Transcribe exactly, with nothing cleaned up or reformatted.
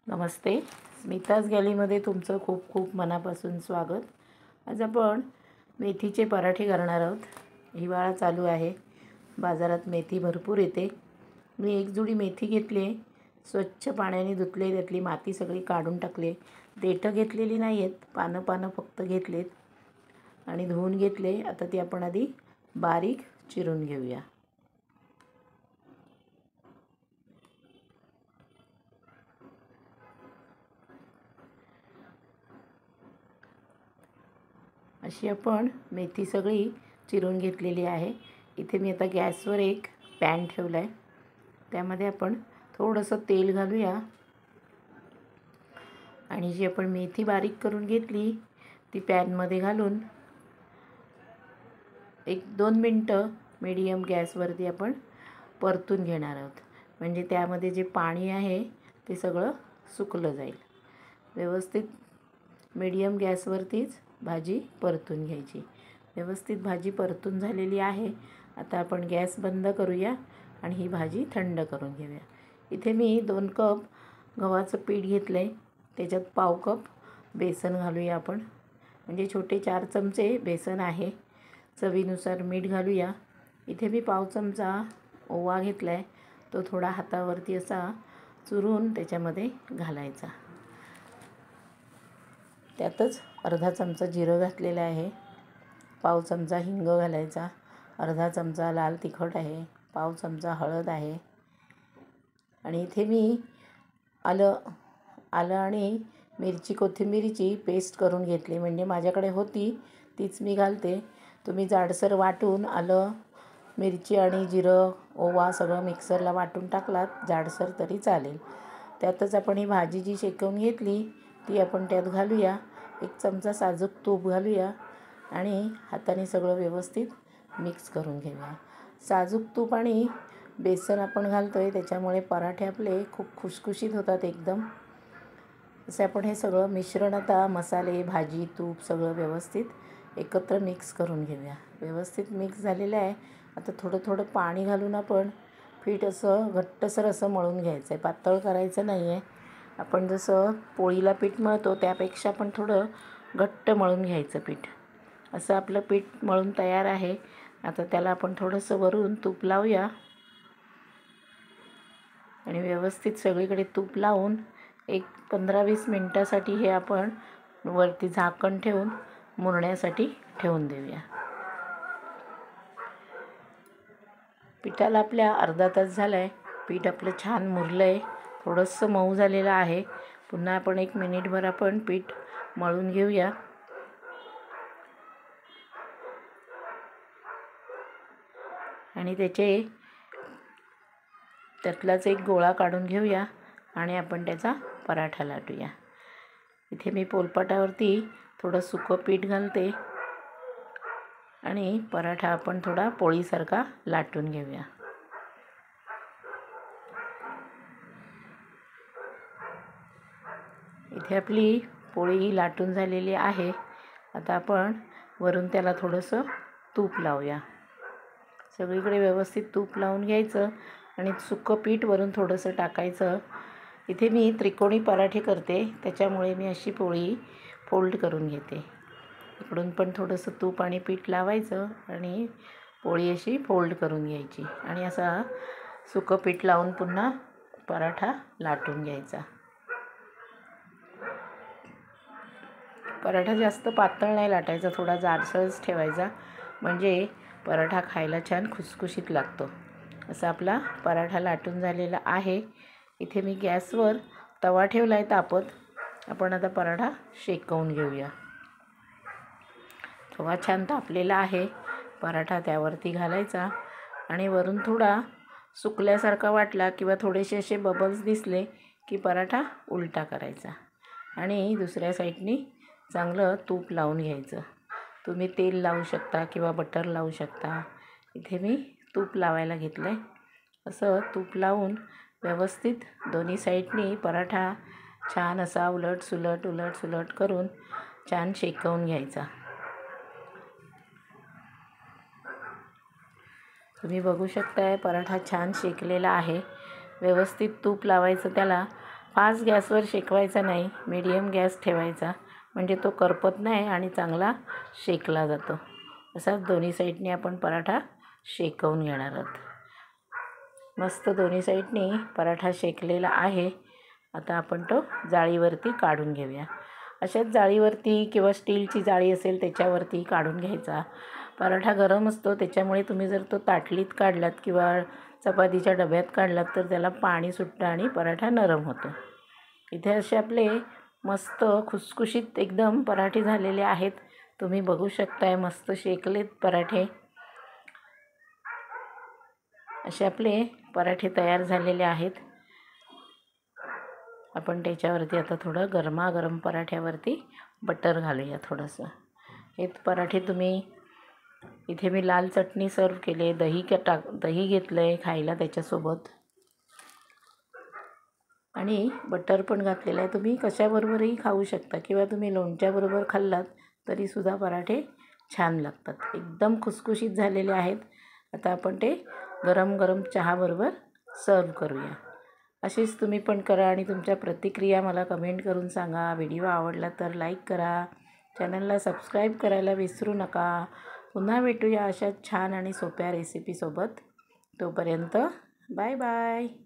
नमस्ते, स्मिताज गॅलीमध्ये तुमचं खूप खूप मनापासून स्वागत। आज आपण मेथीचे पराठे करणार आहोत। हिवाळा चालू आहे, बाजारात मेथी भरपूर येते। मी एक जुडी मेथी घेतली, स्वच्छ पाण्याने धुतले, त्यातली माती सगळी काढून टाकले। देठं घेतलेली नाही आहेत, पानं पानं फक्त घेतलेत आणि धुवून घेतले। आता ती आपण आधी बारीक चिरून घेऊया। अशी आपण मेथी सगळी चिरून घेतलेली आहे। इथे मी आता गॅसवर एक पॅन ठेवला आहे, त्यामध्ये आपण थोडंसं तेल घालूया आणि जी आपण मेथी बारीक करून घेतली ती पॅनमध्ये घालून एक दोन मिनटं मीडियम गॅसवरती आपण परतून घेणार आहोत। म्हणजे त्यामध्ये जे पाणी आहे ते सगळं सुकलं जाईल। व्यवस्थित मीडियम गॅसवरतीच भाजी परतून घ्यायची। व्यवस्थित भाजी परतून झालेली आहे। आता आपण गॅस बंद करूया आणि ही भाजी थंड करून घेऊया। इथे मी दोन कप गव्हाचं पीठ घेतलं आहे, त्याच्यात पाव कप बेसन घालूया आपण। म्हणजे छोटे चार चमचे बेसन आहे। चवीनुसार मीठ घालूया। इथे मी पाव चमचा ओवा घेतला आहे, तो थोडा हातावरती असा चुरून त्याच्यामध्ये घालायचा। त्यातच अर्धा चमचा जिरं घातलेलं आहे, पाव चमचा हिंग घालायचा, अर्धा चमचा लाल तिखट आहे, पाव चमचा हळद आहे आणि इथे मी आलं आलं आणि मिरची कोथिंबीरची पेस्ट करून घेतली। म्हणजे माझ्याकडे होती तीच मी घालते। तुम्ही जाडसर वाटून आलं मिरची आणि जिरं ओवा सगळं मिक्सरला वाटून टाकलात जाडसर तरी चालेल। त्यातच आपण ही भाजी जी शेकवून घेतली ती आपण त्यात घालूया। एक चमचा साजूक तूप घालूया आणि हाताने सगळं व्यवस्थित मिक्स करून घेऊया। साजूक तूप आणि बेसन आपण घालतो आहे त्याच्यामुळे पराठे आपले खूप खुसखुशीत होतात एकदम। असे आपण हे सगळं मिश्रण आता मसाले भाजी तूप सगळं व्यवस्थित एकत्र मिक्स करून घेऊया। व्यवस्थित मिक्स झालेलं आहे। आता थोडं थोडं पाणी घालून आपण पीठ असं घट्टसर असं मळून घ्यायचं आहे, पातळ करायचं नाही आहे। आपण जसं पोळीला पीठ मळतो त्यापेक्षा पण थोडं घट्ट मळून घ्यायचं पीठ। असं आपलं पीठ मळून तयार आहे। आता त्याला आपण थोडंसं वरून तूप लावूया आणि व्यवस्थित सगळीकडे तूप लावून एक पंधरा वीस मिनटासाठी हे आपण वरती झाकण ठेवून मुरण्यासाठी ठेवून देऊया। पिठाला आपल्या अर्धा तास झाला आहे, पीठ आपलं छान मुरलं आहे, थोडंसं मऊ झालेलं आहे। पुन्हा आपण एक मिनिटभर आपण पीठ मळून घेऊया आणि त्याचे त्यातलाच एक गोळा काढून घेऊया आणि आपण त्याचा पराठा लाटूया। इथे मी पोलपाटावरती थोडं सुकं पीठ घालते आणि पराठा आपण थोडा पोळीसारखा लाटून घेऊया। इथे आपली पोळी लाटून झालेली आहे। आता आपण वरून त्याला थोडंसं तूप लावूया। सगळीकडे व्यवस्थित तूप लावून घ्यायचं आणि सुकं पीठ वरून थोडंसं टाकायचं। इथे मी त्रिकोणी पराठे करते त्याच्यामुळे मी अशी पोळी फोल्ड करून घेते। इकडून पण थोडंसं तूप आणि पीठ लावायचं आणि पोळी अशी फोल्ड करून घ्यायची आणि असा सुकं पीठ लावून पुन्हा पराठा लाटून घ्यायचा। पराठा जास्त पातळ नाही लाटायचा, थोडा जाडसरच ठेवायचा, म्हणजे पराठा खायला छान खुसखुशीत लागतो। असा आपला पराठा लाटून झालेला आहे। इथे मी गॅसवर तवा ठेवला आहे तापत। आपण आता पराठा शेकवून घेऊया। तवा छान तापलेला आहे, पराठा त्यावरती घालायचा आणि वरून थोडा सुकल्यासारखा वाटला किंवा थोडेसे असे बबल्स दिसले की पराठा उलटा करायचा आणि दुसऱ्या साईडनी चांगलं तूप लावून घ्यायचं। तुम्ही तेल लावू शकता किंवा बटर लावू शकता। इथे मी तूप लावायला घेतलं आहे। असं तूप लावून व्यवस्थित दोन्ही साईडनी पराठा छान असा उलट सुलट उलट सुलट करून छान शेकवून घ्यायचा। तुम्ही बघू शकताय पराठा छान शेकलेला आहे। व्यवस्थित तूप लावायचं त्याला, फास्ट गॅसवर शेकवायचा नाही, मीडियम गॅस ठेवायचा, म्हणजे तो करपत नाही आणि चांगला शेकला जातो. असाच दोन्ही साईडने आपण पराठा शेकवून घेणार आहोत. मस्त दोन्ही साईडने पराठा शेकलेला आहे. आता आपण तो जाळीवरती काढून घेऊया. अशाच जाळीवरती किंवा स्टीलची जाळी असेल त्याच्यावरती काढून घ्यायचा. पराठा गरम असतो, त्याच्यामुळे तुम्ही जर तो ताटलीत काढलात किंवा चपातीच्या डब्यात काढलात तर त्याला पाणी सुटतं आणि पराठा नरम होतो. इथे असे आपले मस्त खुसखुशीत एकदम पराठे झालेले आहेत. तुम्ही बघू शकताय, मस्त शेकलेत पराठे. असे आपले पराठे तयार झालेले आहेत. आपण त्याच्यावरती आता थोडं गरमागरम पराठ्यावरती बटर घालूया थोडंसं. हे पराठे तुम्ही, इथे मी लाल चटणी सर्व केले, दही का टाक दही घेतलं आहे खायला त्याच्यासोबत आणि बटर पण घातलेलं आहे. तुम्ही कशाबरोबरही खाऊ शकता किंवा तुम्ही लोणच्याबरोबर खाल्लात तरीसुद्धा पराठे छान लागतात. एकदम खुसखुशीत झालेले आहेत. आता आपण ते गरम गरम चहाबरोबर सर्व करूया. अशीच तुम्ही पण करा आणि तुमच्या प्रतिक्रिया मला कमेंट करून सांगा. व्हिडिओ आवडला तर लाईक करा, चॅनलला सबस्क्राईब करायला विसरू नका. पुन्हा भेटूया अशा छान आणि सोप्या रेसिपीसोबत. तोपर्यंत बाय बाय.